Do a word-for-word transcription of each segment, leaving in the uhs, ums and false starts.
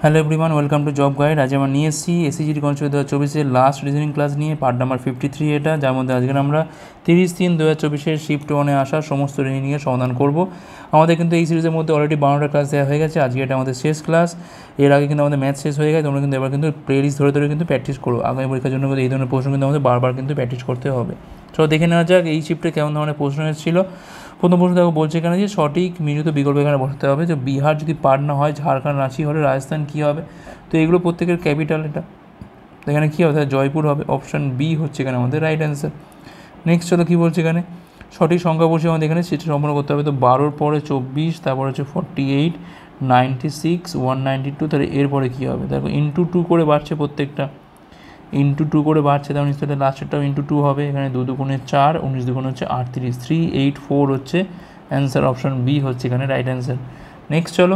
Hello everyone, welcome to job guide. আজ আমরা নিয়ে এসেছি এসিজিডি কনস্টেবল দু হাজার চব্বিশের লাস্ট রিজনিং ক্লাস নিয়ে, পার্ট নাম্বার ফিফটি থ্রি এটা, যার মধ্যে আজকে আমরা তিরিশ তিন দু হাজার চব্বিশের শিফট ওয়ানে আসা সমস্ত রিজনিংয়ের সমাধান করব। আমাদের কিন্তু এই সিরিজের মধ্যে অলরেডি বারোটা ক্লাস দেওয়া হয়ে গেছে, আজকে এটা আমাদের শেষ ক্লাস। এর আগে কিন্তু আমাদের ম্যাথ শেষ হয়ে গেছে, তোমরা কিন্তু এবার কিন্তু প্লে লিস্ট ধরে ধরে কিন্তু প্র্যাকটিস করো। আগামী পরীক্ষার জন্য কিন্তু এই ধরনের প্রশ্ন কিন্তু আমাদের বারবার কিন্তু প্র্যাকটিস করতে হবে। চলো দেখে নেওয়া যাক এই শিফটে কেমন ধরনের প্রশ্ন এসেছিল। প্রথম প্রশ্ন দেখো, বলছে এখানে যে সঠিক মিলিত বিকল্প এখানে বসাতে হবে। যে বিহার যদি পাটনা হয়, ঝাড়খণ্ড রাঁচি হলে রাজস্থান কী হবে? তো এগুলো প্রত্যেকের ক্যাপিটাল, এটা এখানে কী হবে? জয়পুর হবে। অপশান বি হচ্ছে এখানে আমাদের রাইট অ্যান্সার। নেক্সট চলো কী বলছে এখানে, সঠিক সংখ্যা বসে আমাদের এখানে সেটা সম্পন্ন করতে হবে। তো বারোর পরে চব্বিশ, তারপর হচ্ছে forty eight, ninety six, one ninety two, তাহলে এরপরে কী হবে? দেখো ইন্টু টু করে বাড়ছে, প্রত্যেকটা ইন্টু টু করে বাড়ছে, তেমন নিশ্চয়ই লাস্টেরটাও ইন্টু টু হবে। এখানে দু দুগুণে চার, উনিশ দুগুণে হচ্ছে আটত্রিশ, থ্রি এইট ফোর হচ্ছে অ্যান্সার। অপশান বি হচ্ছে এখানে রাইট অ্যান্সার। নেক্সট চলো,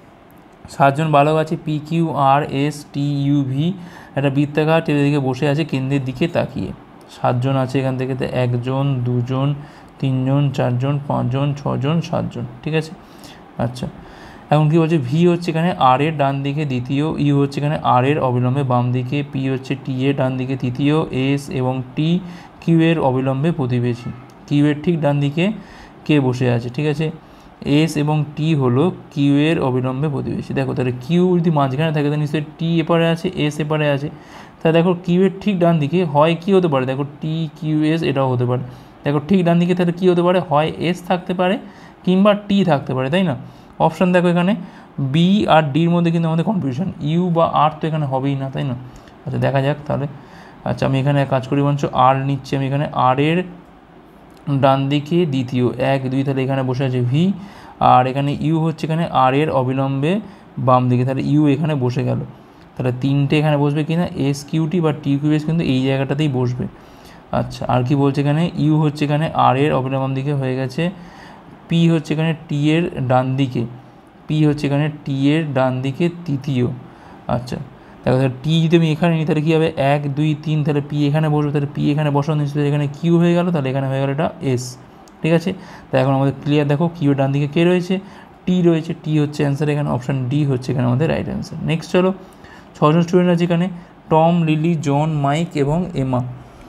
সাতজন বালক আছে P Q R S T U V, একটা বৃত্তাকার টেবিলের দিকে বসে আছে কেন্দ্রের দিকে তাকিয়ে। সাতজন আছে এখান থেকে, তো একজন, দুজন, তিনজন, চারজন, পাঁচজন, ছজন, সাতজন, ঠিক আছে। আচ্ছা, এখন কী বলছে, ভি হচ্ছে এখানে আর এর ডান দিকে দ্বিতীয়, ইউ হচ্ছে এখানে আর এর অবিলম্বে বাম দিকে, পি হচ্ছে টি এর ডান দিকে তৃতীয়, এস এবং টি কিউ এর অবিলম্বে প্রতিবেশী। কিউ এর ঠিক ডান দিকে কে বসে আছে, ঠিক আছে। এস এবং টি হলো কিউ এর অবিলম্বে প্রতিবেশী। দেখো তাহলে কিউ যদি মাঝখানে থাকে তাহলে নিশ্চয়ই টি এপারে আছে, এস এপারে আছে। তাহলে দেখো কিউ এর ঠিক ডান দিকে হয় কী হতে পারে, দেখো টি কিউ এস এটাও হতে পারে। দেখো ঠিক ডান দিকে তাহলে কী হতে পারে, হয় এস থাকতে পারে কিংবা টি থাকতে পারে, তাই না? অপশান দেখো এখানে বি আর ডির মধ্যে কিন্তু আমাদের কনফিউশন, ইউ বা আর তো এখানে হবেই না, তাই না? আচ্ছা দেখা যাক তাহলে। আচ্ছা আমি এখানে কাজ করি, বঞ্চ আর নিচ্ছি আমি এখানে, আর এর ডান দিকে দ্বিতীয়, এক দুই, তাহলে এখানে বসে আছে ভি। আর এখানে ইউ হচ্ছে এখানে আর এর অবিলম্বে বাম দিকে, তাহলে ইউ এখানে বসে গেল। তাহলে তিনটে এখানে বসবে কি না, এস কিউটি বা টি কিউ এস কিন্তু এই জায়গাটাতেই বসবে। আচ্ছা আর কি বলছে এখানে, ইউ হচ্ছে এখানে আর এর অবিলম্ব বাম দিকে হয়ে গেছে, পি হচ্ছে এখানে টি এর ডান দিকে, পি হচ্ছে এখানে টি এর ডান দিকে তৃতীয়। আচ্ছা দেখো তাহলে টি যদি আমি এখানে নিই তাহলে কী হবে, এক দুই তিন, তাহলে পি এখানে বসবে, তাহলে পি এখানে বসানো নিশ্চয়ই এখানে কিউ হয়ে গেল, তাহলে এখানে হয়ে গেল এটা এস, ঠিক আছে। তাই এখন আমাদের ক্লিয়ার, দেখো কিউ ডান দিকে কে রয়েছে, টি রয়েছে, টি হচ্ছে অ্যান্সার এখানে, অপশান ডি হচ্ছে এখানে আমাদের রাইট অ্যান্সার। নেক্সট চলো, ছজন স্টুডেন্ট আছে এখানে, টম, লিলি, জন, মাইক এবং এমা।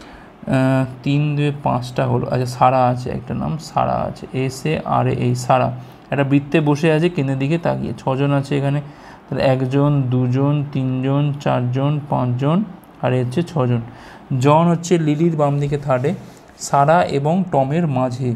তিন দুয়ে পাঁচটা হলো। আচ্ছা সারা আছে, একটা নাম সারা আছে, এস এ আর এই সারা, একটা বৃত্তে বসে আছে কেন্দ্রের দিকে তাকিয়ে। ছজন আছে এখানে, তাহলে একজন, দুজন, তিনজন, চারজন, পাঁচজন, আর এ হচ্ছে ছজন। জন হচ্ছে লিলির বাম দিকে থার্ডে, সারা এবং টমের মাঝে,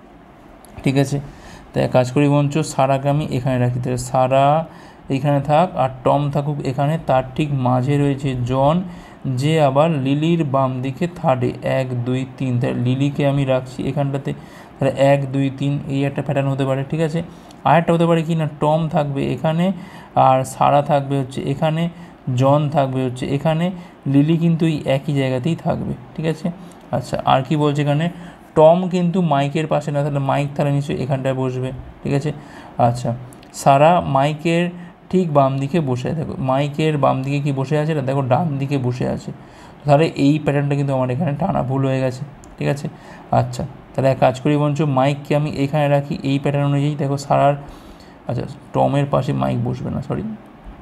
ঠিক আছে। তাই কাজ করি বঞ্চ, সারাকে আমি এখানে রাখি, তাহলে সারা এইখানে থাক আর টম থাকুক এখানে, তার ঠিক মাঝে রয়েছে জন, যে আবার লিলির বাম দিকে থার্ডে, এক দুই তিন, তাহলে লিলিকে আমি রাখছি এখানটাতে, তাহলে এক দুই তিন, এই একটা প্যাটার্ন হতে পারে, ঠিক আছে। আরেকটা হতে পারে কি না, টম থাকবে এখানে আর সারা থাকবে হচ্ছে এখানে, জন থাকবে হচ্ছে এখানে, লিলি কিন্তু এই একই জায়গাতেই থাকবে, ঠিক আছে। আচ্ছা আর কি বলছে এখানে, টম কিন্তু মাইকের পাশে না, তাহলে মাইক তাহলে নিশ্চয়ই এখানটায় বসবে, ঠিক আছে। আচ্ছা সারা মাইকের ঠিক বাম দিকে বসে আছে, দেখো মাইকের বাম দিকে কি বসে আছে, দেখো ডান দিকে বসে আছে, তাহলে এই প্যাটার্নটা কিন্তু আমার এখানে টানা ভুল হয়ে গেছে, ঠিক আছে। আচ্ছা তাহলে এক কাজ করি বঞ্চ, মাইককে আমি এখানে রাখি এই প্যাটার্ন অনুযায়ী, দেখো সারার, আচ্ছা টমের পাশে মাইক বসবে না, সরি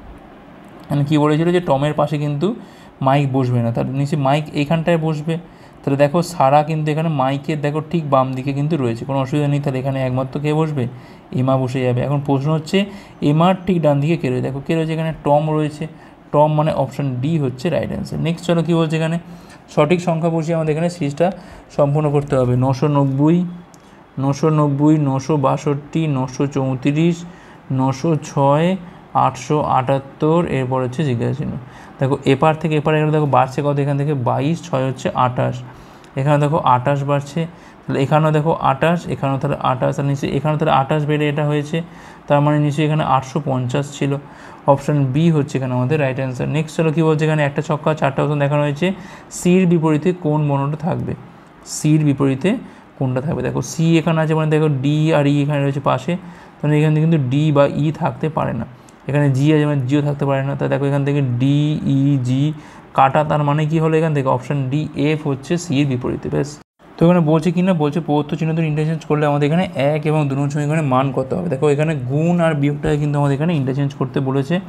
মানে কী বলেছিল যে টমের পাশে কিন্তু মাইক বসবে না, তাহলে নিচে মাইক এইখানটায় বসবে। তাহলে দেখো সারা কিন্তু এখানে মাইকের দেখো ঠিক বাম দিকে কিন্তু রয়েছে, কোনো অসুবিধা নেই, তাহলে এখানে একমাত্র কে বসবে, এমা বসে যাবে। এখন প্রশ্ন হচ্ছে এমার ঠিক ডান দিকে কে রয়েছে, দেখো কে রয়েছে এখানে, টম রয়েছে, টম মানে অপশান ডি হচ্ছে রাইট অ্যান্সার। নেক্সট চলো কী বলছে এখানে, সঠিক সংখ্যা বসিয়ে আমাদের এখানে সিরিজটা সম্পূর্ণ করতে হবে। নশো নব্বই, নশো নব্বই, নশো বাষট্টি, নশো চৌত্রিশ, নশো ছয়, আটশো আটাত্তর, এরপর হচ্ছে জিজ্ঞাসা চিহ্ন। দেখো এপার থেকে এপারে গেলে দেখো বাড়ছে কত, এখান থেকে বাইশ, ছয় হচ্ছে আঠাশ, এখানে দেখো আঠাশ বাড়ছে, তাহলে এখানেও দেখো আঠাশ, এখানেও তাহলে আঠাশ, আর নিচে এখানেও তাহলে আঠাশ বেড়ে এটা হয়েছে, তার মানে নিচে এখানে আটশো পঞ্চাশ ছিল। অপশান বি হচ্ছে এখানে আমাদের রাইট অ্যান্সার। নেক্সট চলো কী বলছে এখানে, একটা ছক্কা চারটা অপশন দেখানো হয়েছে, সির বিপরীতে কোন বর্ণটা থাকবে, সির বিপরীতে কোনটা থাকবে, দেখো সি এখানে আছে মানে দেখো ডি আর ই এখানে রয়েছে পাশে, তাহলে এখান থেকে কিন্তু ডি বা ই থাকতে পারে না, এখানে জি আছে মানে জিও থাকতে পারে না, তা দেখো এখান থেকে ডি ই জি কাটা, তার মানে কি হলো এখান থেকে অপশান ডি এফ হচ্ছে সি এর বিপরীতে। বেশ, তো এখানে বলছে কি না, বলছে প্রদত্ত চিহ্ন ধরে ইন্টারচেঞ্জ করলে আমাদের এখানে এক এবং দু নম্বর সমীকরণে মান কত হবে। দেখো এখানে গুণ আর বিয়োগটাকে কিন্তু আমাদের এখানে ইন্টারচেঞ্জ করতে বলেছে,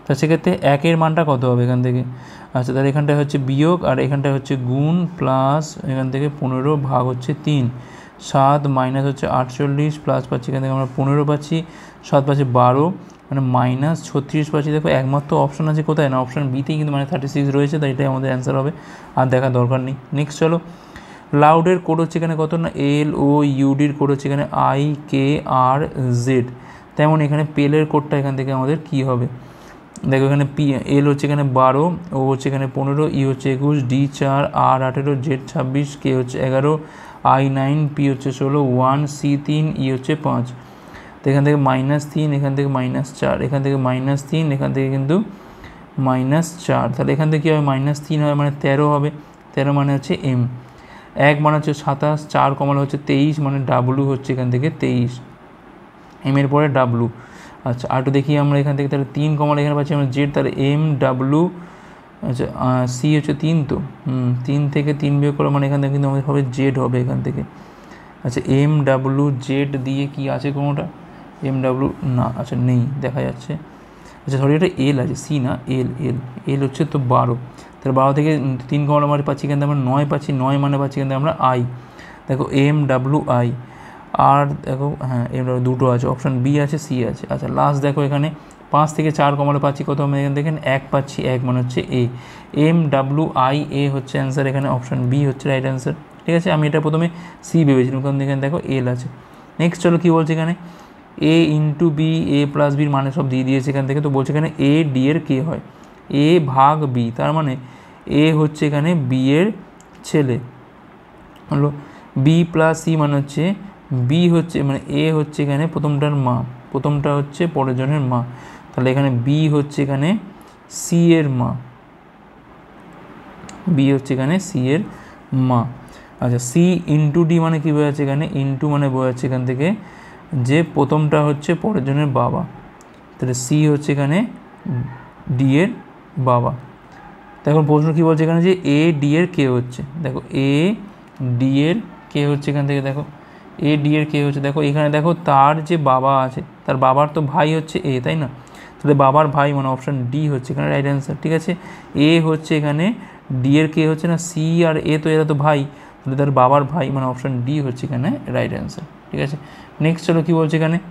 তা সেক্ষেত্রে একের মানটা কত হবে এখান থেকে? আচ্ছা, তাহলে এখানটায় হচ্ছে বিয়োগ আর এখানটায় হচ্ছে গুণ, প্লাস এখান থেকে পনেরো ভাগ হচ্ছে তিন, সাত মাইনাস হচ্ছে আটচল্লিশ, প্লাস পাচ্ছি এখান থেকে আমরা পনেরো পাচ্ছি, সাত পাচ্ছি বারো, মানে মাইনাস ছত্রিশ পাচ্ছি। দেখো একমাত্র অপশান আছে কোথায় না, অপশান বিতেই কিন্তু মানে থার্টি সিক্স রয়েছে, তাই এটাই আমাদের অ্যান্সার হবে, আর দেখার দরকার নেই। নেক্সট চলো, লাউডের কোড হচ্ছে এখানে কত না এল ও ইউডির কোড হচ্ছে এখানে আই কে আর জেড, তেমন এখানে পেলের কোডটা এখান থেকে আমাদের কি হবে? দেখো এখানে পি এল হচ্ছে এখানে বারো, ও হচ্ছে এখানে পনেরো, ই হচ্ছে একুশ, ডি চার, আর আঠেরো, জেড ছাব্বিশ, কে হচ্ছে এগারো, আই নাইন, পি হচ্ছে ষোলো, ওয়ান, সি তিন, ই হচ্ছে পাঁচ। তো এখান থেকে মাইনাস তিন, এখান থেকে মাইনাস চার, এখান থেকে মাইনাস তিন, এখান থেকে কিন্তু মাইনাস চার, তাহলে এখান থেকে কী হবে? মাইনাস তিন হবে মানে তেরো হবে, তেরো মানে হচ্ছে এম, এক মানে হচ্ছে সাতাশ, চার কমালে হচ্ছে তেইশ, মানে ডাব্লু হচ্ছে এখান থেকে তেইশ, এম এর পরে ডাব্লু। আচ্ছা, আর একটু দেখি আমরা এখান থেকে, তাহলে তিন কমালে এখানে পাচ্ছি আমরা জেড, তাহলে এম ডাব্লু, আচ্ছা সি হচ্ছে তিন, তো হুম তিন থেকে তিন বিয়োগ করে মানে এখান থেকে কিন্তু আমাদের হবে জেড হবে এখান থেকে। আচ্ছা, এম ডাব্লু জেড দিয়ে কি আছে কোনোটা? এম ডাব্লু না, আচ্ছা নেই, দেখা যাচ্ছে। আচ্ছা সরি, এটা এল আছে, সি না, এল এল এল হচ্ছে তো বারো, তাহলে বারো থেকে তিন কমালে মানে পাচ্ছি এখান থেকে আমরা নয় পাচ্ছি, নয় মানে পাচ্ছি এখান থেকে আমরা আই। দেখো এম ডাব্লু আই, আর দেখো হ্যাঁ এম ডাব্লু দুটো আছে, অপশান বি আছে, সি আছে। আচ্ছা লাস্ট দেখো এখানে পাঁচ থেকে চার কমালে পাচ্ছি কত? আমরা এখানে দেখেন এক পাচ্ছি, এক মানে হচ্ছে A, M W I A হচ্ছে অ্যান্সার, এখানে অপশান বি হচ্ছে রাইট অ্যান্সার। ঠিক আছে, আমি এটা প্রথমে সি ভেবেছিলাম, কারণ এখানে দেখো এল আছে। নেক্সট চলো কী বলছে এখানে, A into B, A plus বির মানে সব দিয়ে দিয়েছে এখান থেকে, তো বলছে এখানে এ ডি এর কে হয়? এ ভাগ বি, তার মানে এ হচ্ছে এখানে বি এর ছেলে হলো, বি প্লাস সি মানে হচ্ছে বি হচ্ছে মানে এ হচ্ছে এখানে প্রথমটার মা, প্রথমটা হচ্ছে পরের জনের মা, তাহলে এখানে বি হচ্ছে এখানে সি এর মা, বি হচ্ছে এখানে সি এর মা। আচ্ছা, সি ইন্টু ডি মানে কী বোঝাচ্ছে এখানে? ইন্টু মানে বোঝাচ্ছে এখান থেকে যে প্রথমটা হচ্ছে পরের জনের বাবা, তাহলে সি হচ্ছে এখানে ডি এর বাবা। এখন প্রশ্ন কী বলছে এখানে, যে এ ডি এর কে হচ্ছে? দেখো এ ডি এর কে হচ্ছে এখান থেকে, দেখো এ ডি এর কে হচ্ছে, দেখো এখানে দেখো তার যে বাবা আছে, তার বাবার তো ভাই হচ্ছে এ, তাই না? তাহলে বাবার ভাই মানে অপশান ডি হচ্ছে এখানে রাইট অ্যান্সার। ঠিক আছে, এ হচ্ছে এখানে ডি এর কে হচ্ছে না, সি আর এ তো এরা তো ভাই, তাহলে তার বাবার ভাই মানে অপশান ডি হচ্ছে এখানে রাইট অ্যান্সার। ঠিক আছে, নেক্সট চলো কী বলছে এখানে,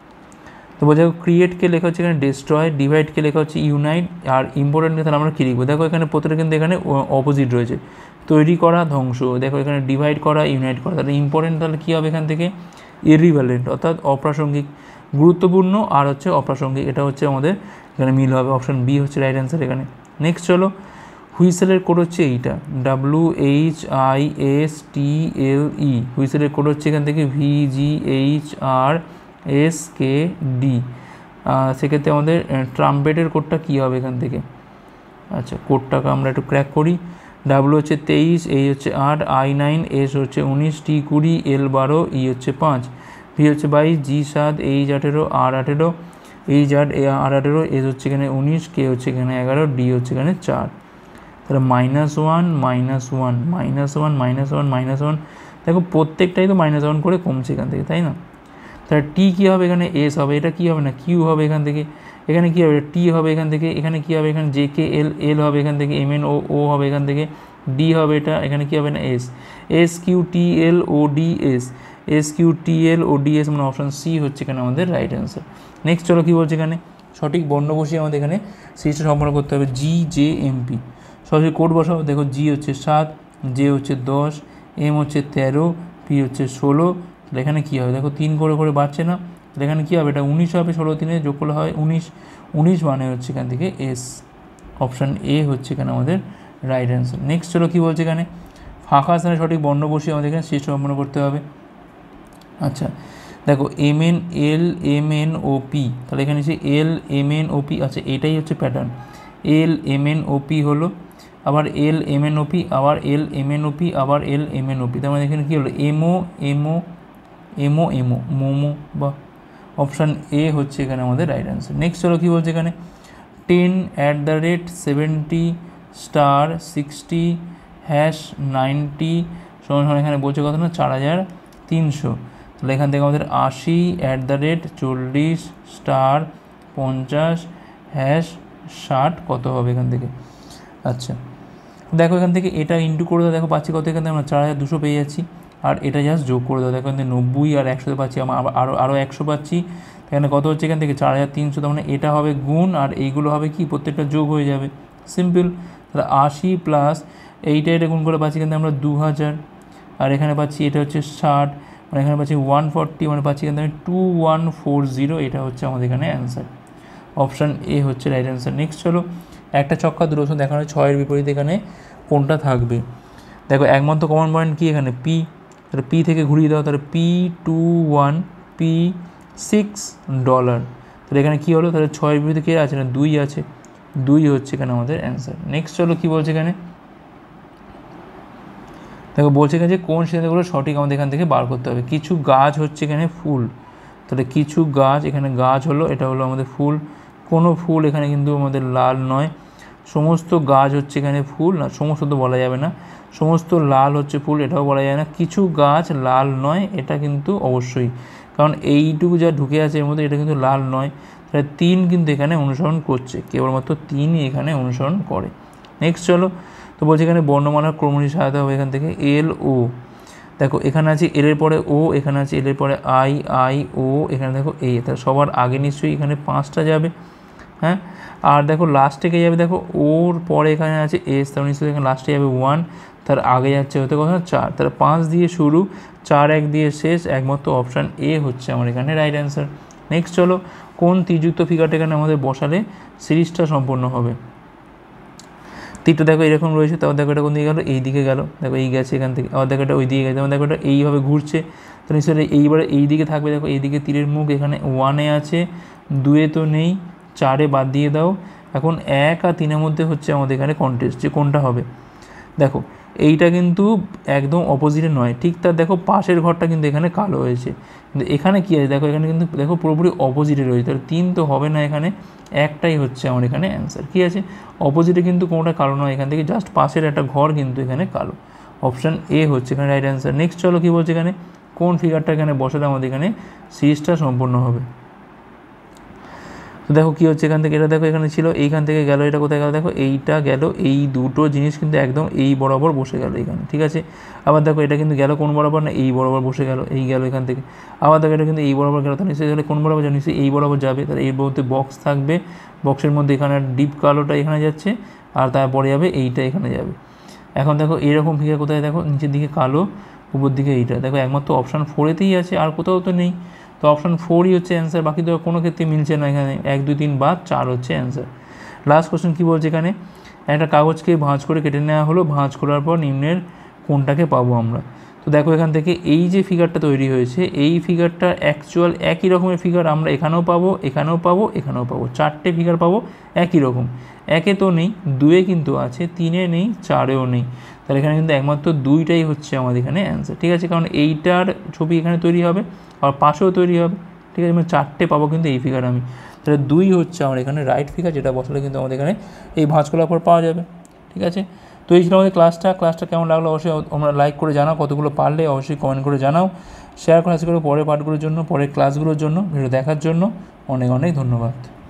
তো বলছে ক্রিয়েটকে লেখা হচ্ছে এখানে ডেস্ট্রয়, ডিভাইডকে লেখা হচ্ছে ইউনাইট, আর ইম্পর্টেন্টকে তাহলে আমরা কী লিখবো? দেখো এখানে প্রত্যেকটা কিন্তু এখানে অপোজিট রয়েছে, তৈরি করা, ধ্বংস। দেখো এখানে ডিভাইড করা, ইউনাইট করা, তাহলে ইম্পর্টেন্ট তাহলে কী হবে এখান থেকে? ইররিভ্যালেন্ট, অর্থাৎ অপ্রাসঙ্গিক, গুরুত্বপূর্ণ আর হচ্ছে অপ্রাসঙ্গিক, এটা হচ্ছে আমাদের এখানে মিল হবে, অপশান বি হচ্ছে রাইট অ্যান্সার এখানে। নেক্সট চলো, হুইসেলের কোড হচ্ছে এইটা, W H I S T L E, হুইসেলের কোড হচ্ছে এখান থেকে V G H R S K D. সেক্ষেত্রে আমাদের ট্রাম্পেটের কোডটা কী হবে এখান থেকে? আচ্ছা কোডটাকে আমরা একটু ক্র্যাক করি, ডাব্লু হচ্ছে তেইশ, এই হচ্ছে আট, আই নাইন, এস হচ্ছে উনিশ, টি কুড়ি, এল বারো, ই হচ্ছে পাঁচ, ভি হচ্ছে বাইশ, জি সাত, এইচ আঠেরো, আর আঠেরো, এইচ আট, আর আঠেরো, এস হচ্ছে এখানে উনিশ, কে হচ্ছে এখানে এগারো, ডি হচ্ছে এখানে চার। তাহলে minus one minus one minus one minus one minus one, দেখো প্রত্যেকটাই তো মাইনাস ওয়ান করে কমছে এখান থেকে, তাই না? তাহলে টি কী হবে এখানে? এস হবে, এটা কী হবে না কিউ হবে এখান থেকে, এখানে কী হবে? টি হবে এখান থেকে, এখানে কী হবে? এখানে জে কে এল, এল হবে এখান থেকে, এম এন ও, ও হবে এখান থেকে, ডি হবে এটা, এখানে কী হবে না S, S Q T L O D S, S Q T L O D S, মানে অপশান সি হচ্ছে এখানে আমাদের রাইট অ্যান্সার। নেক্সট চলো কী বলছে এখানে, সঠিক বর্ণ বসিয়ে আমাদের এখানে সিরিজটা সম্পন্ন করতে হবে, জি জে এম পি। সরাসরি কোড বসাও, দেখো জি হচ্ছে সাত, জে হচ্ছে দশ, এম হচ্ছে তেরো, পি হচ্ছে ষোলো, তাহলে এখানে কী হবে? দেখো তিন করে করে বাড়ছে না, তাহলে এখানে কী হবে? এটা উনিশ হবে, ষোলো তিনে যোগ করলে হয় উনিশ, উনিশ মানে হচ্ছে এখান থেকে এস, অপশান এ হচ্ছে এখানে আমাদের রাইট অ্যান্সার। নেক্সট চলো কী বলছে এখানে, ফাঁকা স্থানে সঠিক বর্ণ বসিয়ে আমাদের এখানে সিরিজটা সম্পন্ন করতে হবে। আচ্ছা দেখো M N L M N O P, তাহলে এখানে হচ্ছে L M N O P, আচ্ছা এটাই হচ্ছে pattern, L M N O P হলো, আবার L M N O P, আবার L M N O P, আবার L M N O P, তার মানে এখানে কী হলো? এমও এমও এমও এমও মোমো, বা অপশান এ হচ্ছে এখানে আমাদের রাইট অ্যান্সার। নেক্সট চলো কী বলছে এখানে, ten at the rate seventy star sixty hash ninety সমান সমান এখানে বলছে কত না চার হাজার তিনশো, তাহলে এখান থেকে আমাদের আশি অ্যাট দ্য রেট চল্লিশ স্টার পঞ্চাশ হ্যাশ ষাট কত হবে এখান থেকে। আচ্ছা দেখো এখান থেকে এটা ইন্টু করে দাও, দেখো পাচ্ছি কত এখান থেকে আমরা চার হাজার দুশো পেয়ে যাচ্ছি। আর এটা জাস্ট যোগ করে দাও, দেখো এখান থেকে নব্বই আর একশোতে পাচ্ছি আমরা আরও আরও একশো পাচ্ছি। এখানে কত হচ্ছে এখান থেকে চার হাজার তিনশো, তার মানে এটা হবে গুণ আর এইগুলো হবে কি প্রত্যেকটা যোগ হয়ে যাবে, সিম্পল। তাহলে আশি প্লাস এইটা এটা গুণ করে পাচ্ছি কিন্তু আমরা দু হাজার, আর এখানে পাচ্ছি এটা হচ্ছে ষাট, মানে এখানে পাচ্ছি ওয়ান ফর্টি, মানে পাচ্ছি এখান থেকে টু ওয়ান ফোর জিরো, এটা হচ্ছে আমাদের এখানে অ্যান্সার। অপশান এ হচ্ছে রাইট অ্যান্সার। নেক্সট চলো, একটা ছক্কা দুটো শূন্য দেখানো, ছয়ের বিপরীতে এখানে কোনটা থাকবে। দেখো একমাত্র কমন পয়েন্ট কি এখানে পি, তাহলে পি থেকে ঘুরিয়ে দাও, তাহলে P two one P six dollar, তাহলে এখানে কী হলো, তাহলে ছয়ের বিপরীতে কে আছে না দুই আছে, দুই হচ্ছে এখানে আমাদের অ্যান্সার। নেক্সট চলো কী বলছে এখানে, দেখো বলছে এখানে যে কোন সিদ্ধান্তগুলো সঠিক আমাদের এখান থেকে বার করতে হবে। কিছু গাছ হচ্ছে এখানে ফুল, তাহলে কিছু গাছ এখানে গাছ হলো, এটা হলো আমাদের ফুল। কোনো ফুল এখানে কিন্তু আমাদের লাল নয়। সমস্ত গাছ হচ্ছে এখানে ফুল না, সমস্ত তো বলা যাবে না, সমস্ত লাল হচ্ছে ফুল এটাও বলা যায় না। কিছু গাছ লাল নয়, এটা কিন্তু অবশ্যই, কারণ এইটুকু যা ঢুকে আছে এর মধ্যে এটা কিন্তু লাল নয়। তাহলে তিন কিন্তু এখানে অনুসরণ করছে, কেবলমাত্র তিনই এখানে অনুসরণ করে। নেক্সট চলো, তো বলছে এখানে বর্ণমালার ক্রমটি সাজাতে হবে এখান থেকে এল ও, দেখো এখানে আছে এল এর পরে ও, এখানে আছে এল এর পরে আই, আই ও, এখানে দেখো এ, তাহলে সবার আগে নিশ্চয়ই এখানে পাঁচটা যাবে, হ্যাঁ। আর দেখো লাস্টে কে যাবে, দেখো ওর পরে এখানে আছে এস, তাহলে নিশ্চয়ই এখানে লাস্টে যাবে ওয়ান, তার আগে যাচ্ছে হতে কথা চার, তাহলে পাঁচ দিয়ে শুরু চার এক দিয়ে শেষ, একমাত্র অপশান এ হচ্ছে আমার এখানে রাইট অ্যান্সার। নেক্সট চলো, কোন তীরযুক্ত ফিগারটা এখানে আমাদের বসালে সিরিজটা সম্পূর্ণ হবে। তীরটা দেখো এরকম রয়েছে, তারপর দেখো এটা কোন দিকে গেলো, এই দিকে গেলো, দেখো এই গেছে এখান থেকে, আবার দেখো এটা ওই দিকে গেছে, যেমন দেখো এটা এইভাবে ঘুরছে, তো নিশ্চয়ই এইবারে এই দিকে থাকবে। দেখো এই দিকে তীরের মুখ এখানে ওয়ানে আছে, দুয়ে তো নেই, চারে বাদ দিয়ে দাও। এখন এক আর তিনের মধ্যে হচ্ছে আমাদের এখানে কন্টেস্ট যে কোনটা হবে। দেখো এইটা কিন্তু একদম অপোজিটে নয়, ঠিক তার দেখো পাশের ঘরটা কিন্তু এখানে কালো হয়েছে, কিন্তু এখানে কী আছে দেখো এখানে কিন্তু দেখো পুরোপুরি অপোজিটে রয়েছে, তাহলে তিন তো হবে না, এখানে একটাই হচ্ছে আমার এখানে অ্যান্সার। কী আছে অপোজিটে কিন্তু কোনোটা কালো নয়, এখান থেকে জাস্ট পাশের একটা ঘর কিন্তু এখানে কালো, অপশান এ হচ্ছে এখানে রাইট অ্যান্সার। নেক্সট চলো কী বলছে এখানে, কোন ফিগারটা এখানে বসালে আমাদের এখানে সিরিজটা সম্পূর্ণ হবে। তো দেখো কী হচ্ছে এখান থেকে, এটা দেখো এখানে ছিল, এইখান থেকে গেল, এটা কোথায় গেল, দেখো এইটা গেল, এই দুটো জিনিস কিন্তু একদম এই বরাবর বসে গেল এখানে, ঠিক আছে। আবার দেখো এটা কিন্তু গেল কোন বরাবর না এই বরাবর বসে গেল, এই গেল এখান থেকে। আবার দেখো এটা কিন্তু এই বরাবর গেল, তাহলে নিশ্চয়ই তাহলে কোন বরাবর যাবে, নিশ্চয়ই এই বরাবর যাবে, তাহলে এর মধ্যে বক্স থাকবে, বক্সের মধ্যে এখানে ডিপ কালোটা এখানে যাচ্ছে, আর তারপরে যাবে এইটা এখানে যাবে। এখন দেখো এরকম ফিগার কোথায়, দেখো নিচের দিকে কালো, উপর দিকে এইটা, দেখো একমাত্র অপশান ফোরেতেই আছে, আর কোথাও তো নেই, তো অপশান ফোরই হচ্ছে অ্যান্সার, বাকি তো কোনো ক্ষেত্রে মিলছে না, এখানে এক দুই তিন বা চার হচ্ছে অ্যান্সার। লাস্ট কোশ্চেন কী বলছে এখানে, একটা কাগজকে ভাঁজ করে কেটে নেওয়া হলো, ভাঁজ করার পর নিম্নের কোনটাকে পাবো আমরা। তো দেখো এখান থেকে এই যে ফিগারটা তৈরি হয়েছে, এই ফিগারটা অ্যাকচুয়াল একই রকমের ফিগার আমরা এখানেও পাবো, এখানেও পাবো, এখানেও পাবো, চারটে ফিগার পাবো একই রকম। একে তো নেই, দুয়ে কিন্তু আছে, তিনে নেই, চারেও নেই, তাহলে এখানে কিন্তু একমাত্র দুইটাই হচ্ছে আমাদের এখানে অ্যান্সার, ঠিক আছে। কারণ এইটার ছবি এখানে তৈরি হবে আর পাশেও তৈরি হবে, ঠিক আছে, মানে চারটে পাবো কিন্তু এই ফিগার আমি, তাহলে দুই হচ্ছে আমার এখানে রাইট ফিগার, যেটা বসালে কিন্তু আমাদের এখানে এই ভাঁজ করার পর পাওয়া যাবে, ঠিক আছে। তো এই ছিল আমাদের ক্লাসটা ক্লাসটা কেমন লাগলো অবশ্যই তোমরা লাইক করে জানাও, কতগুলো পারলে অবশ্যই কমেন্ট করে জানাও, শেয়ার করে আসি করে পরের পাঠগুলোর জন্য, পরের ক্লাসগুলোর জন্য, ভিডিও দেখার জন্য অনেক অনেক ধন্যবাদ।